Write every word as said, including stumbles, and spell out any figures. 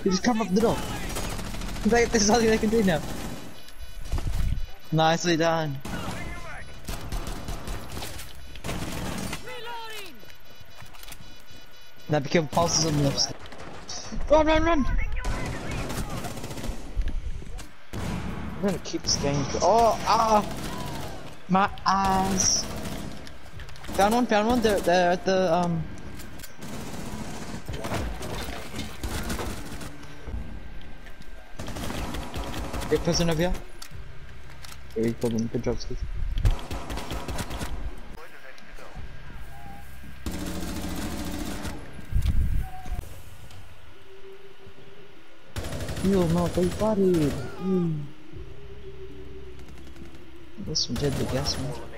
You just come up the door. Like, this is all they can do now. Nicely done. Now become pulses on the left side. Run, run, run! I'm gonna keep this game. Oh, ah! My eyes! Found one, found one. They're, they're at the, um... Get person over here. There you go, good job, Steve. You not they bodied. Mm. This one did the guess one.